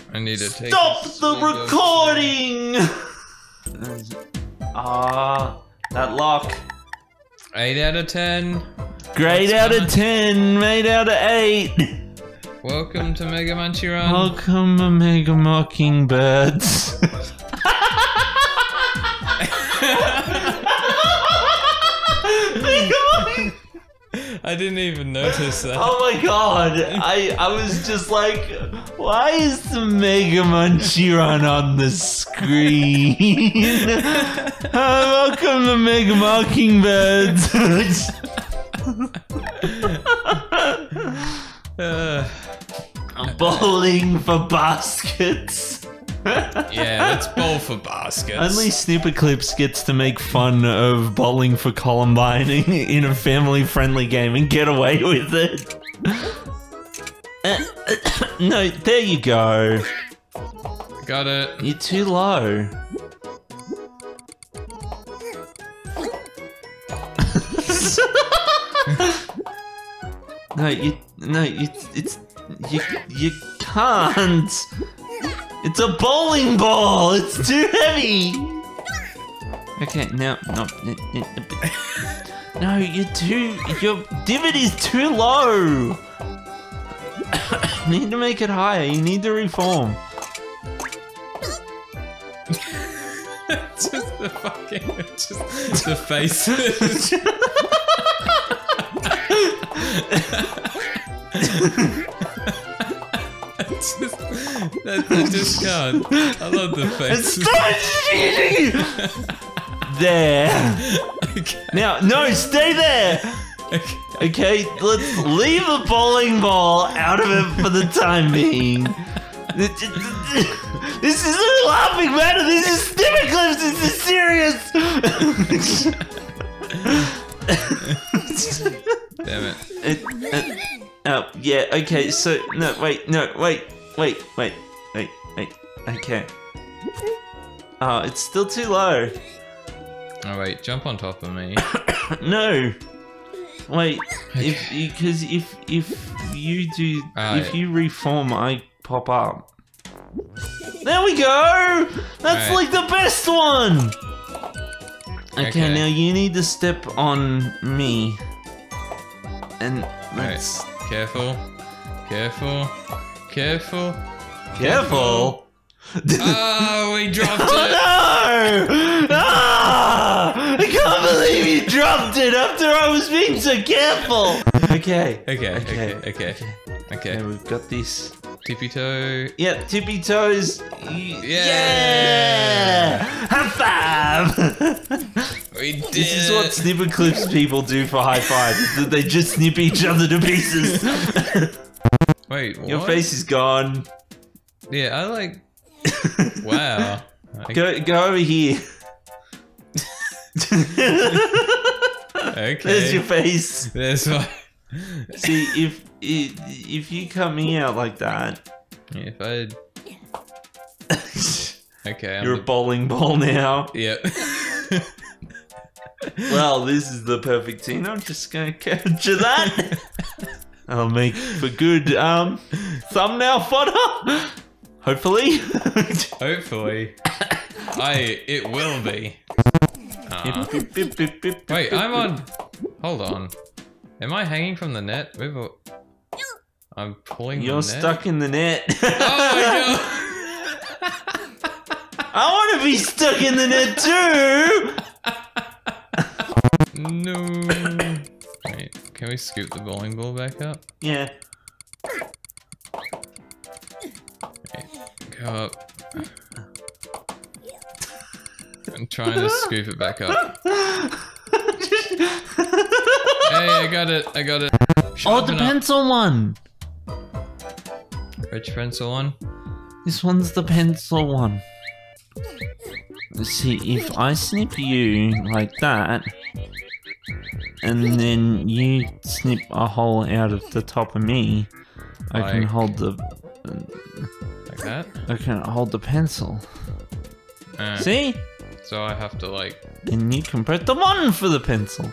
I need to take Stop the recording! That lock. 8 out of 10. Grade out of 10, made out of 8. Welcome to Mega Munchie Run. Welcome to Mega Mockingbirds. I didn't even notice that. Oh my god, I was just like, why is the Mega Munchie Run on the screen? Welcome to Mega Mockingbirds. Bowling for baskets. Yeah, let's bowl for baskets. Only Snipper Clips gets to make fun of bowling for Columbine in a family-friendly game and get away with it. No, there you go. Got it. You're too low. You can't. It's a bowling ball. It's too heavy. Okay, now, no, your divot is too low. You need to make it higher. You need to reform. Just the faces. I just can't. I love the face. There. Okay. Now, no, stay there. Okay, let's leave the bowling ball out of it for the time being. This isn't a laughing matter. This is Snipper Clips. This is serious. Damn it. Yeah, okay, so, wait, okay. Oh, it's still too low. Oh, wait, jump on top of me. No. Wait, Okay. if you reform, I pop up. There we go! That's like the best one! Okay, now you need to step on me. And let's... Careful. Careful. Careful. Careful? Oh, we dropped it! Oh no! Ah! I can't believe you dropped it after I was being so careful! Okay. Okay, we've got this. Tippy toe. Yeah, tippy toes. Yeah! High five! We did. This is what Snipper Clips people do for high five. Is that they just snip each other to pieces. Wait, what? Your face is gone. Yeah, I like... Wow. Go over here. Okay. There's your face. There's my... See, if you cut me out like that... Yeah, if I... Okay, You're a bowling ball now. Yep. Well, this is the perfect scene. I'm just gonna capture that. I'll make for good thumbnail fodder. Hopefully. Hopefully. It will be. Wait, I'm on... Hold on. Am I hanging from the net? I'm pulling You're the net? stuck in the net. Oh my god! I want to be stuck in the net too! No. Wait, can we scoop the bowling ball back up? Yeah. Wait, go up. I'm trying to scoop it back up. Hey, I got it. Oh, the pencil one! Which pencil one? This one's the pencil one. See, if I snip you like that, and then you snip a hole out of the top of me, I can hold the... Like that? I can hold the pencil. See? So I have to like... And you can press the button for the pencil.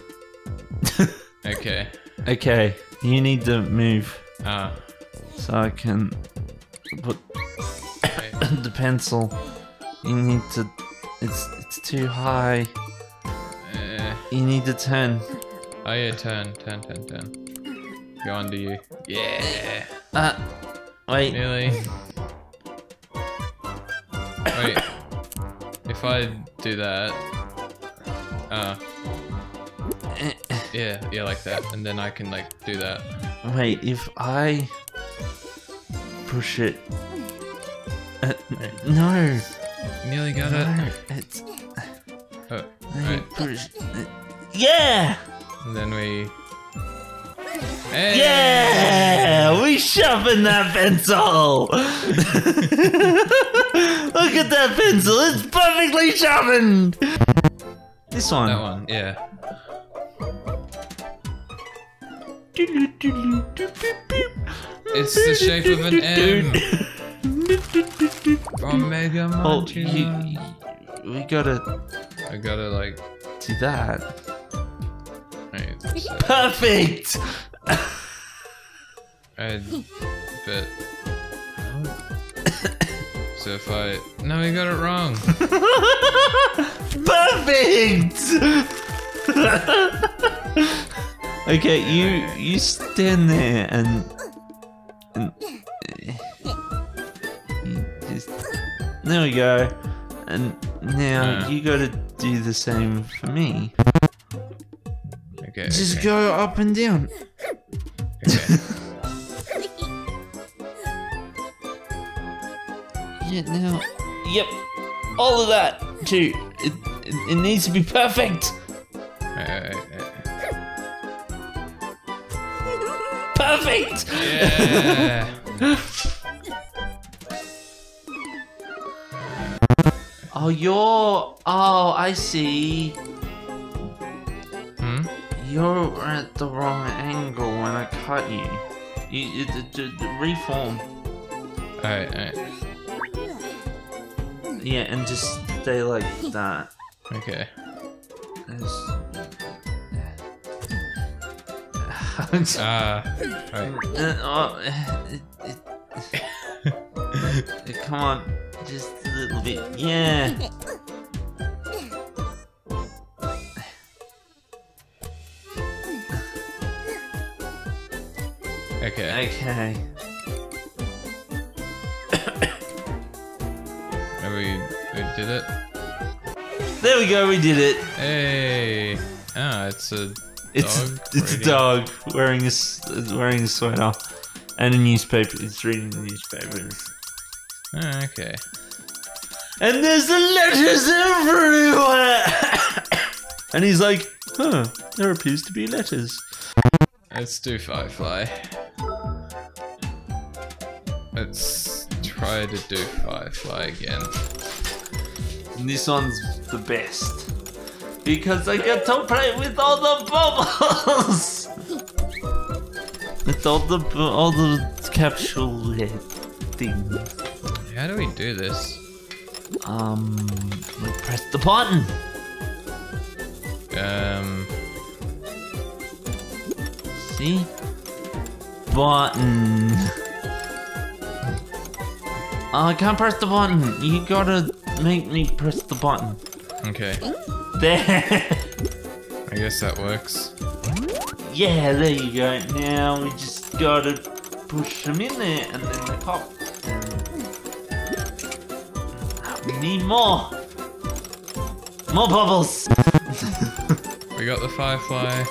Okay. Okay, you need to move. Ah. So I can put the pencil. You need to. It's too high. You need to turn. Oh yeah, turn. Go under you. Yeah. Wait. Nearly. Wait. If I do that. Yeah, like that, and then I can like do that. Wait, if I push it. No. Nearly got it. It's. Oh, right. Push. Yeah. And then we. Hey! Yeah, we sharpened that pencil. Look at that pencil; it's perfectly sharpened. This one. That one, yeah. It's the shape of an M. From Mega Munchie. We gotta. I gotta like do that. Right, Perfect. But so if I no, we got it wrong. Perfect. Okay, you stand there and you just there we go. And now you gotta do the same for me. Okay. Just go up and down. Okay. Yeah, now. Yep. All of that too. It needs to be perfect. Perfect. Yeah. Oh, I see. You're at the wrong angle when I cut you. Reform. Alright. Yeah, and just stay like that. Okay. Right. Come on, just a little bit. Yeah. Okay. We did it. There we go. We did it. Hey. It's a dog. It's a dog wearing a sweater and a newspaper. It's reading the newspapers. Okay. And there's the letters everywhere. And he's like, there appears to be letters. Let's do Firefly. Let's try to do Firefly again. And this one's the best. Because I get to play with all the bubbles! With all the capsule things. How do we do this? We press the button! See? Button. Oh, I can't press the button. You gotta make me press the button. Okay. There. I guess that works. Yeah, there you go. Now we just gotta push them in there and then they pop. We need more. More bubbles. We got the Firefly.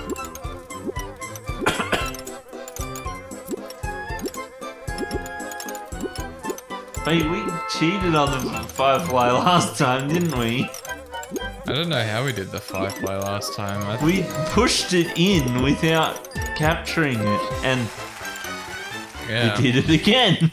Wait, we cheated on the Firefly last time, didn't we? I don't know how we did the Firefly last time. We pushed it in without capturing it, and we did it again.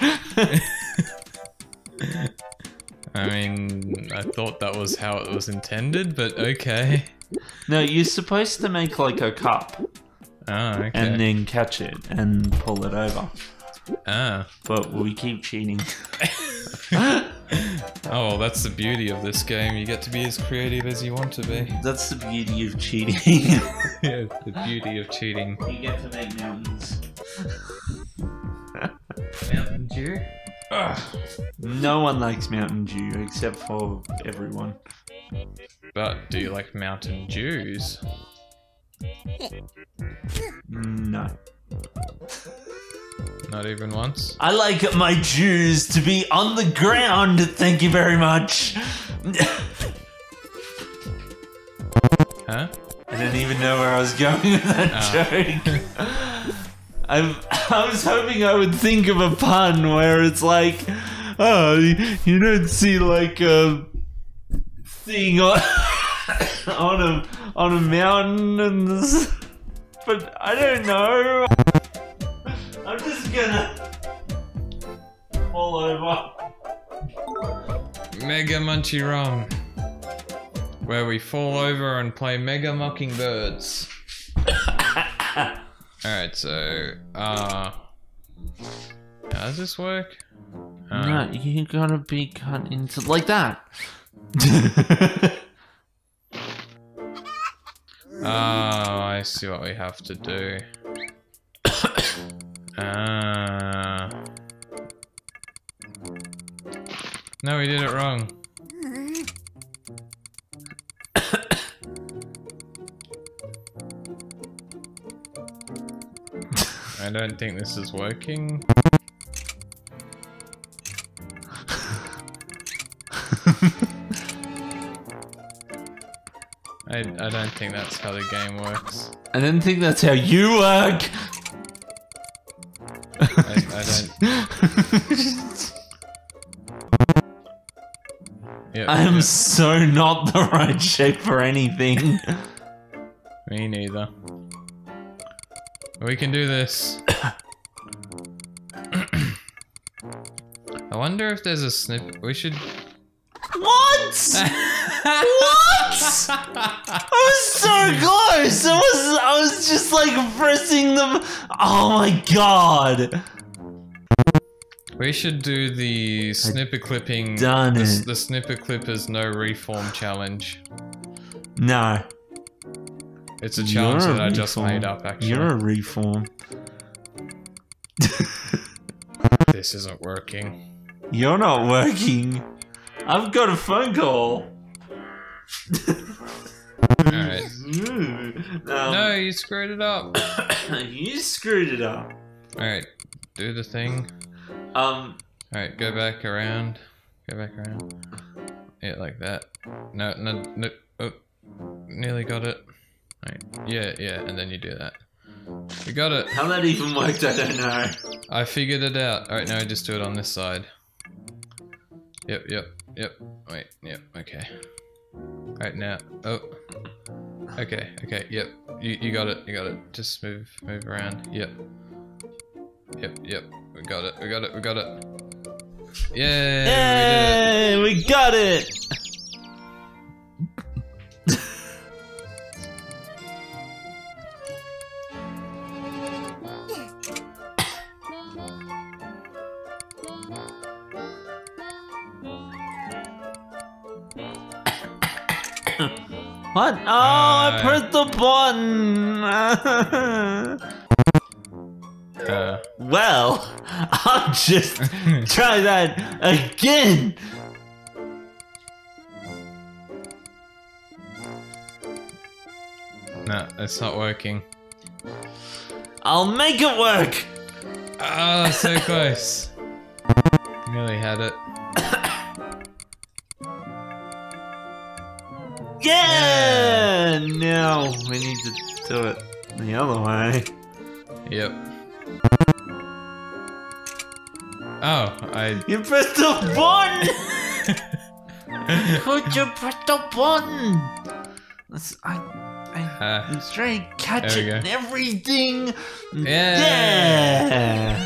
I mean, I thought that was how it was intended, but okay. No, you're supposed to make like a cup. Oh, okay. And then catch it and pull it over. Ah. But we keep cheating. Oh, well, that's the beauty of this game. You get to be as creative as you want to be. That's the beauty of cheating. Yeah, the beauty of cheating. You get to make mountains. Mountain Dew? No one likes Mountain Dew except for everyone. But do you like Mountain Dews? No. Not even once? I like my Jews to be on the ground, thank you very much. Huh? I don't even know where I was going with that joke. I was hoping I would think of a pun where it's like, oh, you don't see like a thing on a mountain and this, but I don't know. I'm just gonna fall over. Mega Munchie Run, where we fall over and play Mega Mockingbirds. Alright, so, how does this work? No, you gotta be cut into like that. Oh, I see what we have to do. No, we did it wrong. I don't think this is working. I don't think that's how the game works. I don't think that's how you work. I don't. Yep, I am so not the right shape for anything. Me neither. We can do this. I wonder if there's a snip. We should. What? What? I was so close. I was just like pressing them. Oh my god. We should do the snipper clipping. Done it. The snipper clippers no reform challenge. No. It's a challenge that I just made up, actually. You're a reform. This isn't working. You're not working. I've got a phone call. Alright. No, you screwed it up. You screwed it up. Alright, do the thing. Alright, go back around. Go back around. Yeah, like that. No. Oh, nearly got it. Right. Yeah, and then you do that. We got it. How that even worked, I don't know. I figured it out. Alright, now just do it on this side. Yep. Wait, yep, okay. Alright, now. Oh. Okay, yep. You got it, Just move around. Yep. We got it. Yay! We got it! What? Oh, I pressed the button! Well, I'll just try that again! No, it's not working. I'll make it work! Ah, so close. Nearly had it. Yeah! Now we need to do it the other way. Yep. Oh, You pressed the button! Could you press the button? I'm trying to catch it and everything. Yeah!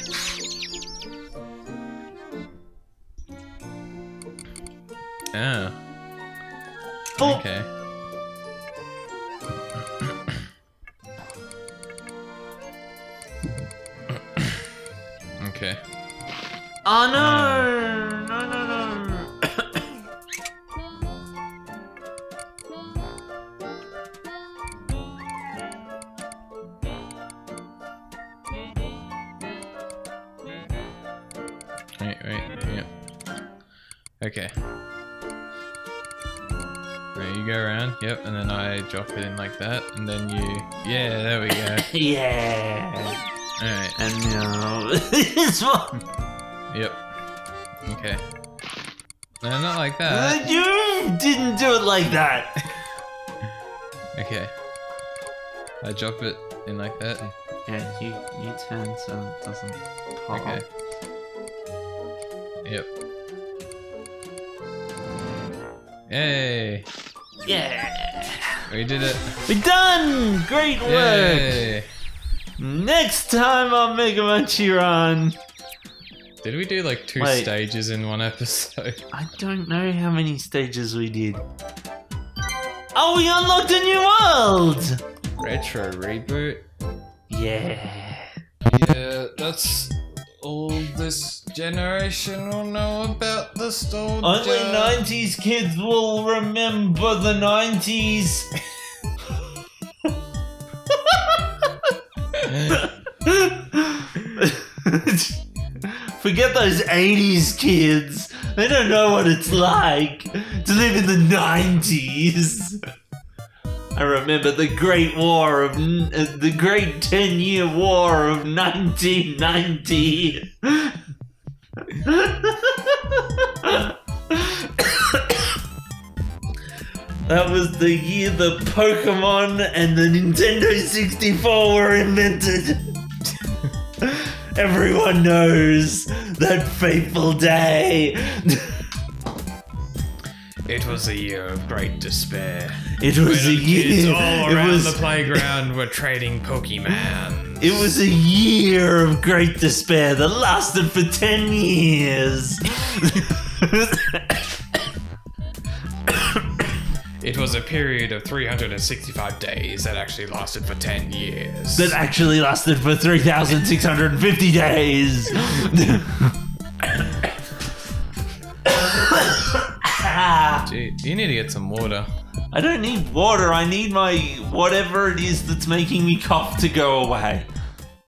Yeah. Oh. Okay. Okay. Oh no! No. Wait, yeah. Okay. Right, you go around, yep, and then I drop it in like that, and then you... Yeah, there we go. Yeah. Alright. And now this one. Yep. Okay. No, not like that. You didn't do it like that. Okay. I drop it in like that. Yeah, you turn so it doesn't pop. Okay. Yep. Yay! Yeah! We did it! We're done! Great work! Yay. Next time on Mega Munchie Run. Did we do like 2 stages in one episode? I don't know how many stages we did. Oh, we unlocked a new world! Retro reboot? Yeah. Yeah, that's all this generation will know about the nostalgia. Only 90s kids will remember the 90s. Forget those 80s kids. They don't know what it's like to live in the 90s. I remember the Great War of the Great 10-Year War of 1990. That was the year the Pokemon and the Nintendo 64 were invented. Everyone knows that fateful day. It was a year of great despair. It was a year. Kids all around the playground were trading Pokemon. It was a year of great despair that lasted for 10 years. It was a period of 365 days that actually lasted for 10 years. That actually lasted for 3,650 days. Gee, you need to get some water. I don't need water. I need my whatever it is that's making me cough to go away.